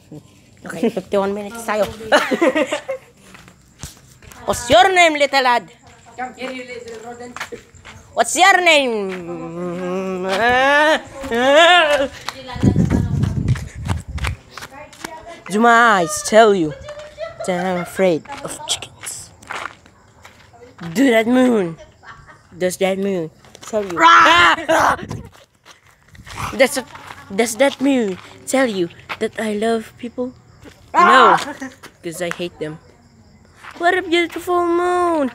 Okay, 51 minutes tayo. What's your name, little lad? Come here, you little rodent. What's your name? Do my eyes tell you that I'm afraid of chickens? Do that moon. Does that moon tell you? Does that moon tell you that I love people? No, because I hate them. What a beautiful moon!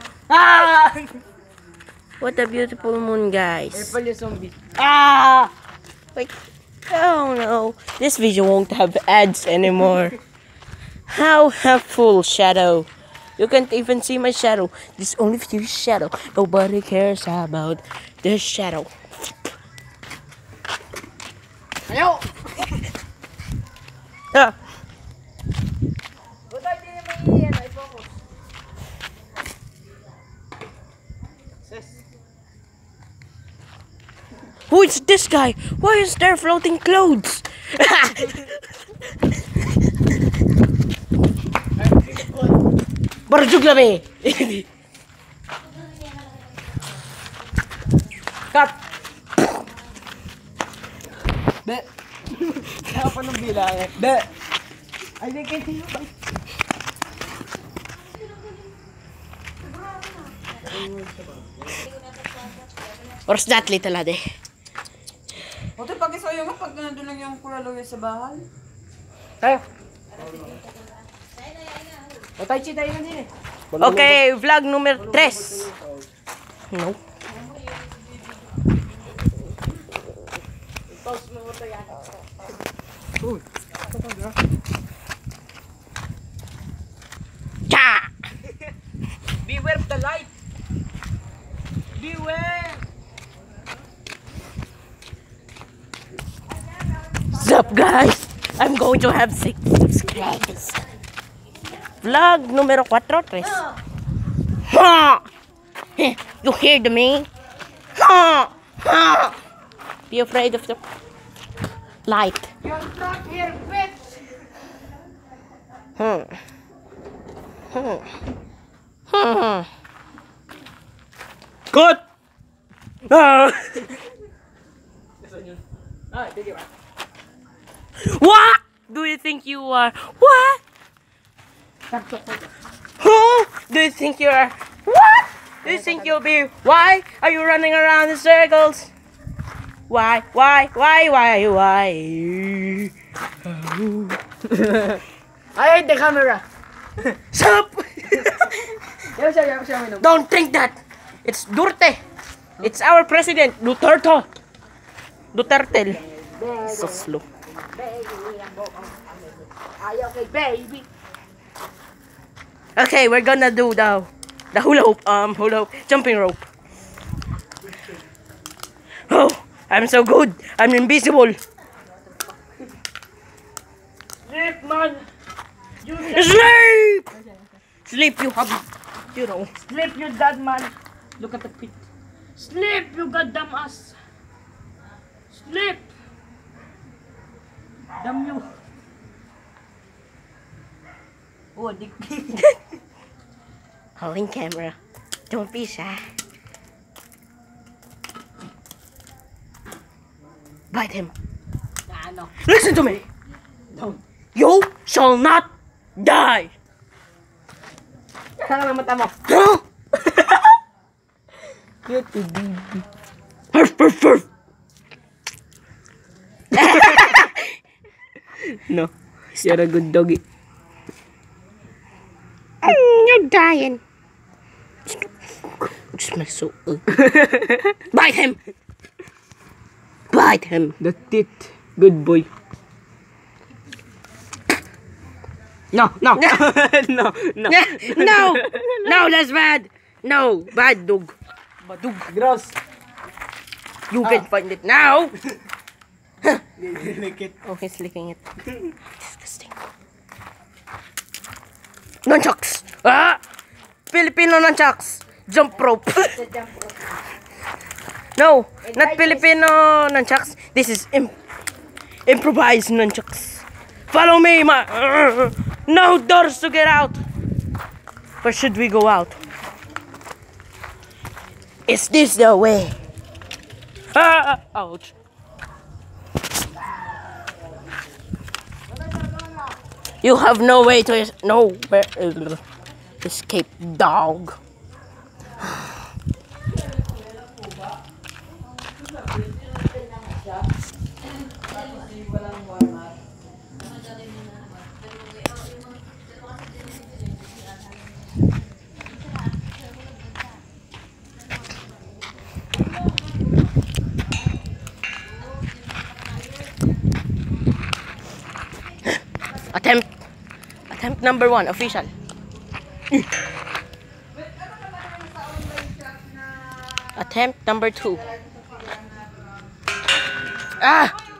What a beautiful moon, guys. Apple yung zombie. Wait. Oh no, this video won't have ads anymore. How helpful, shadow. You can't even see my shadow. This only views shadow. Nobody cares about the shadow. Ayaw! Ah. Buta, hindi naman yan. Ay, focus. Who is this guy? Why is there floating clothes? Barjug labi. Cut! Be! Kaya pa nung bilangan. Be! I think I see you. What's that, little lad? Ote, pag-isayo nga pag nandun lang yung kulalo sa bahay. Tayo. O, tai chi tayo na din eh. Okay, vlog number 3. No. Cha! Beware of the light! Beware! What's up, guys? I'm going to have 6 subscribers. Vlog numero 4, 3. Ha! You heard me? Ha! Ha! Be afraid of the light. You're not here, bitch! Hmm. Hmm. Hmm. Good. Ah. What do you think you are? What? Who do you think you are? What do you think you'll be? Why are you running around in circles? Why? I hate the camera! Stop! Yaw siya, minom. Don't think that. It's Duterte. It's our president, Duterte. Duterte. So slow. Ayaw kay baby! Okay, we're gonna do the hula hoop, jumping rope. Oh, I'm so good. I'm invisible. Sleep, man! Sleep! Sleep, you have, you know. Sleep, you dead man! Look at the pit. Sleep, you goddamn ass! Sleep! Damn you! Oh, dick. Holding camera. Don't be shy. Bite him. Ano? Listen to me. Don't. You shall not die. Saan ang mata mo? Huh? Cute baby. Arf, arf, arf. No, you're a good doggy. You're dying. It smells so ugly. Bite him. Bite him. The teeth. Good boy. No. No, that's bad. No, bad dog. Badug. Gross. You can find it now. Lick it. Oh, he's licking it. Disgusting. Nunchucks. Ah! Filipino nunchucks. Jump rope. No, not Filipino nunchucks. This is improvised nunchucks. Follow me, no doors to get out. Where should we go out? Is this the way? Ouch. You have no way to escape, dog. Attempt number 1, official. Attempt number 2. Ah!